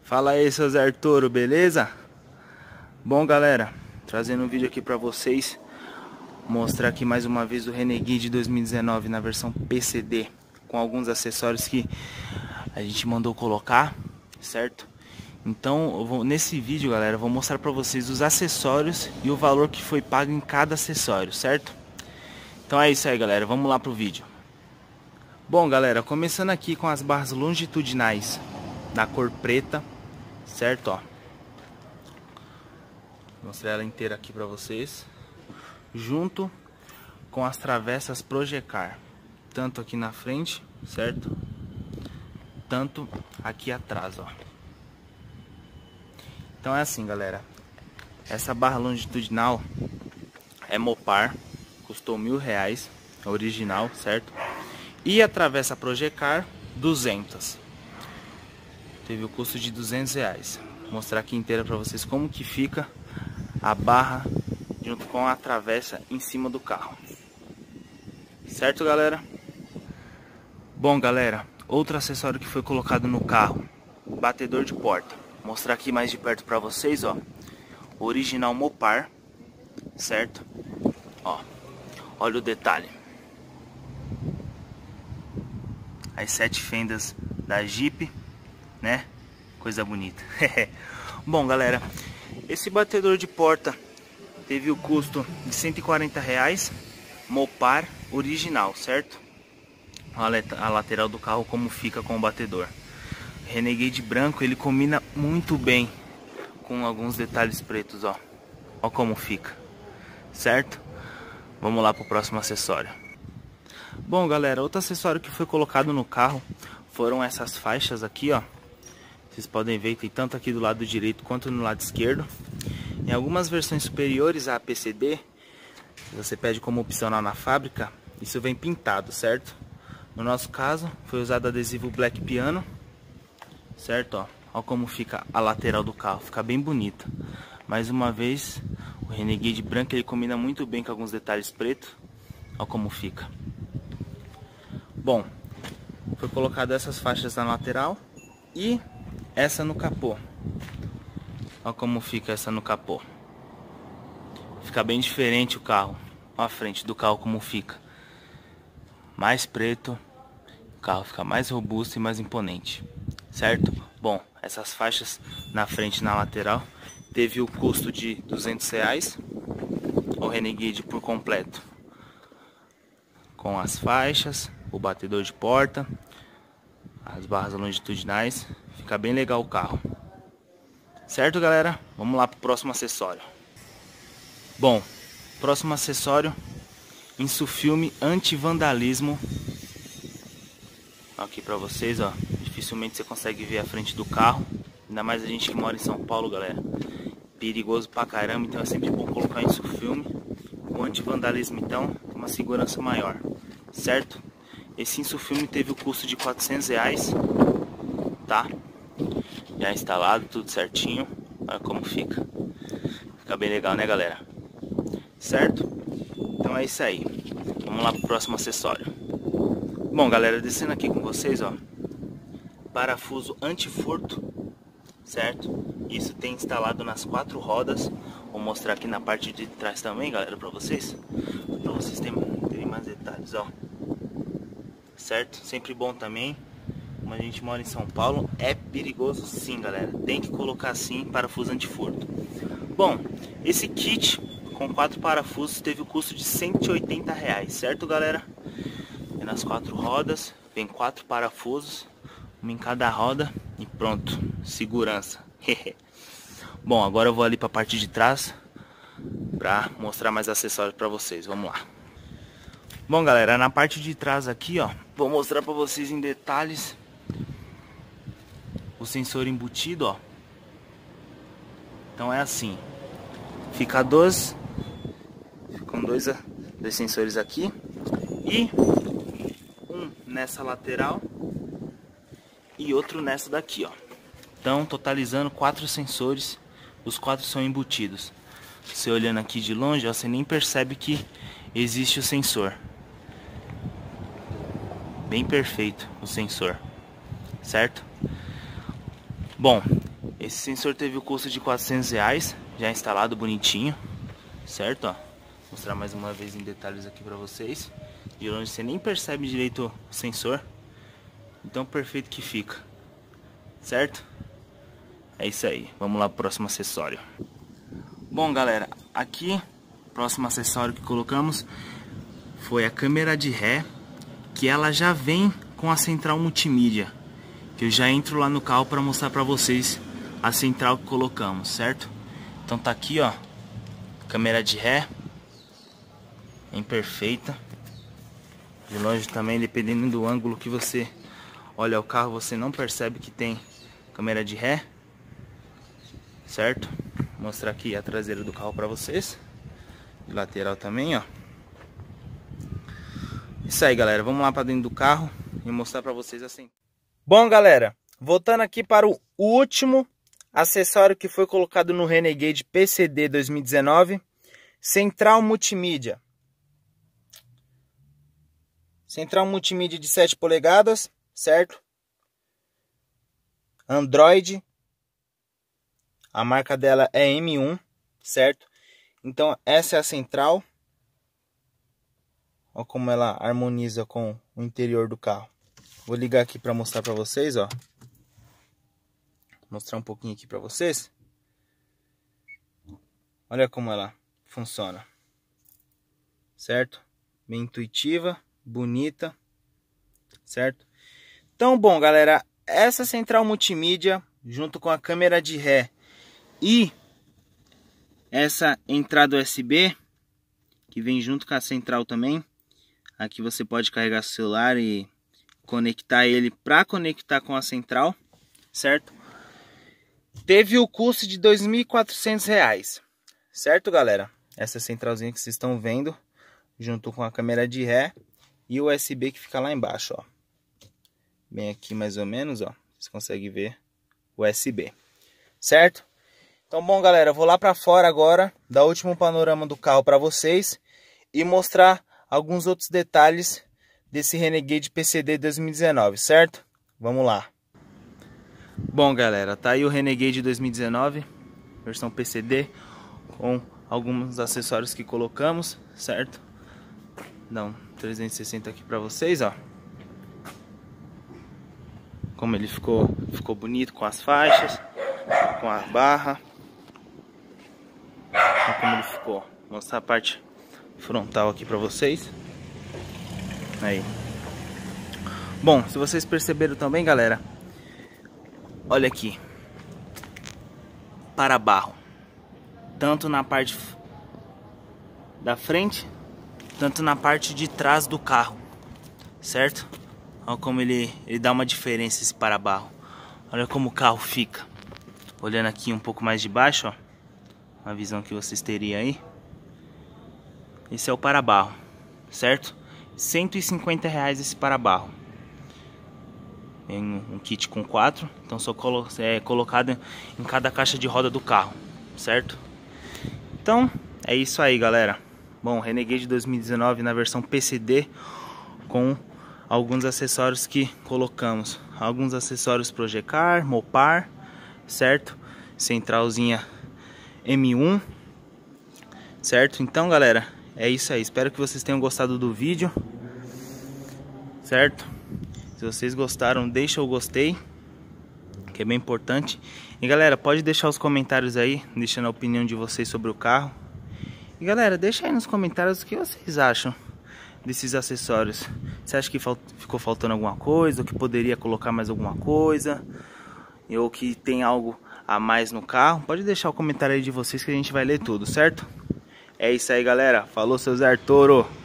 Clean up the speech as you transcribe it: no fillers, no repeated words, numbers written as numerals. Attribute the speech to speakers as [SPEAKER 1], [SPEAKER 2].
[SPEAKER 1] Fala aí, seus Arturo, beleza? Bom, galera, trazendo um vídeo aqui pra vocês, mostrar aqui mais uma vez o Renegade 2019 na versão PCD, com alguns acessórios que a gente mandou colocar, certo? Então, nesse vídeo, galera, eu vou mostrar pra vocês os acessórios e o valor que foi pago em cada acessório, certo? Então é isso aí, galera, vamos lá pro vídeo. Bom, galera, começando aqui com as barras longitudinais da cor preta, certo? Ó, vou mostrar ela inteira aqui pra vocês, junto com as travessas Projecar, tanto aqui na frente, certo? Tanto aqui atrás, ó. Então é assim, galera, essa barra longitudinal é Mopar, custou R$1.000, original, certo? E a travessa Projecar, 200. Teve o custo de R$200. Vou mostrar aqui inteira pra vocês como que fica a barra junto com a travessa em cima do carro. Certo, galera? Bom, galera, outro acessório que foi colocado no carro, batedor de porta. Vou mostrar aqui mais de perto pra vocês, ó. Original Mopar, certo? Ó, olha o detalhe. As 7 fendas da Jeep, né? Coisa bonita. Bom, galera, esse batedor de porta teve o custo de R$140, Mopar original, certo? Olha a lateral do carro como fica com o batedor. Renegade branco, ele combina muito bem com alguns detalhes pretos, ó. Ó como fica, certo? Vamos lá pro próximo acessório. Bom, galera, outro acessório que foi colocado no carro foram essas faixas aqui, ó. Vocês podem ver que tem tanto aqui do lado direito quanto no lado esquerdo. Em algumas versões superiores à PCD, você pede como opcional na fábrica, isso vem pintado, certo? No nosso caso, foi usado adesivo Black Piano, certo? Ó, ó como fica a lateral do carro, fica bem bonita. Mais uma vez, o Renegade branco ele combina muito bem com alguns detalhes pretos. Ó como fica. Bom, foi colocado essas faixas na lateral e essa no capô. Olha como fica essa no capô. Fica bem diferente o carro. Olha a frente do carro como fica. Mais preto. O carro fica mais robusto e mais imponente. Certo? Bom, essas faixas na frente e na lateral teve o custo de R$200. O Renegade por completo. Com as faixas, o batedor de porta, as barras longitudinais. Fica bem legal o carro. Certo, galera? Vamos lá pro próximo acessório. Bom, próximo acessório, Insufilme anti-vandalismo. Aqui pra vocês, ó. Dificilmente você consegue ver a frente do carro. Ainda mais a gente que mora em São Paulo, galera. Perigoso pra caramba, então é sempre bom colocar insufilme. O anti-vandalismo, então, tem uma segurança maior. Certo? Esse insufilme teve o custo de R$400, tá? Já instalado, tudo certinho. Olha como fica. Fica bem legal, né, galera? Certo? Então é isso aí. Vamos lá pro próximo acessório. Bom, galera, descendo aqui com vocês, ó. Parafuso anti-furto, certo? Isso tem instalado nas 4 rodas. Vou mostrar aqui na parte de trás também, galera, pra vocês. Pra vocês terem mais detalhes, ó. Certo? Sempre bom também. Como a gente mora em São Paulo, é perigoso sim, galera. Tem que colocar sim parafuso antifurto. Bom, esse kit com 4 parafusos teve o custo de R$180, certo, galera? É nas 4 rodas, vem 4 parafusos, um em cada roda e pronto, segurança. Bom, agora eu vou ali para a parte de trás para mostrar mais acessórios para vocês. Vamos lá. Bom, galera, na parte de trás aqui, ó, vou mostrar para vocês em detalhes o sensor embutido, ó. Então é assim, ficam dois sensores aqui e um nessa lateral e outro nessa daqui, ó. Então, totalizando 4 sensores, os 4 são embutidos. Você olhando aqui de longe, ó, você nem percebe que existe o sensor. Bem perfeito o sensor, certo? Bom, Esse sensor teve o custo de R$400, já instalado bonitinho, certo? Ó, vou mostrar mais uma vez em detalhes aqui pra vocês. De longe você nem percebe direito o sensor, então perfeito que fica, certo? É isso aí, vamos lá pro próximo acessório. Bom galera, aqui o próximo acessório que colocamos foi a câmera de ré, que ela já vem com a central multimídia, que eu já entro lá no carro para mostrar para vocês a central que colocamos, certo? Então tá aqui, ó, câmera de ré, bem perfeita. De longe também, dependendo do ângulo que você olha o carro, você não percebe que tem câmera de ré, certo? Vou mostrar aqui a traseira do carro para vocês, de lateral também, ó. Isso aí galera, vamos lá para dentro do carro e mostrar para vocês assim. Bom galera, voltando aqui para o último acessório que foi colocado no Renegade PCD 2019, central multimídia. Central multimídia de 7 polegadas, certo? Android. A marca dela é M1, certo? Então essa é a central. Olha como ela harmoniza com o interior do carro. Vou ligar aqui para mostrar para vocês, ó. Mostrar um pouquinho aqui para vocês. Olha como ela funciona. Certo? Bem intuitiva, bonita. Certo? Então, bom, galera, essa central multimídia junto com a câmera de ré e essa entrada USB que vem junto com a central também. Aqui você pode carregar seu celular e conectar ele para conectar com a central, certo? Teve o custo de R$2.400, certo, galera? Essa centralzinha que vocês estão vendo, junto com a câmera de ré e o USB que fica lá embaixo, ó. Bem aqui mais ou menos, ó. Vocês conseguem ver o USB, certo? Então, bom, galera, eu vou lá para fora agora, dar o último panorama do carro para vocês e mostrar alguns outros detalhes desse Renegade PCD 2019, certo? Vamos lá. Bom galera, tá aí o Renegade 2019, versão PCD, com alguns acessórios que colocamos, certo? Dá um 360 aqui pra vocês, ó. Como ele ficou bonito com as faixas, com a barra. Olha como ele ficou. Vou mostrar a parte frontal aqui pra vocês. Aí. Bom, se vocês perceberam também, galera, olha aqui, para-barro, tanto na parte da frente, tanto na parte de trás do carro, certo? Olha como ele dá uma diferença, esse para-barro. Olha como o carro fica. Olhando aqui um pouco mais de baixo, ó, a visão que vocês teriam aí. Esse é o para-barro, certo? R$150 esse para-barro. Tem um kit com 4, então só é colocado em cada caixa de roda do carro, certo? Então é isso aí, galera. Bom, Renegade 2019 na versão PCD, com alguns acessórios que colocamos. Alguns acessórios Projecar, Mopar, certo? Centralzinha M1, certo? Então, galera, é isso aí. Espero que vocês tenham gostado do vídeo, certo? Se vocês gostaram, deixa o gostei, que é bem importante. E galera, pode deixar os comentários aí, deixando a opinião de vocês sobre o carro. E galera, deixa aí nos comentários o que vocês acham desses acessórios. Você acha que ficou faltando alguma coisa, ou que poderia colocar mais alguma coisa, ou que tem algo a mais no carro? Pode deixar o comentário aí de vocês que a gente vai ler tudo, certo? É isso aí, galera. Falou, seu Zé Arturo.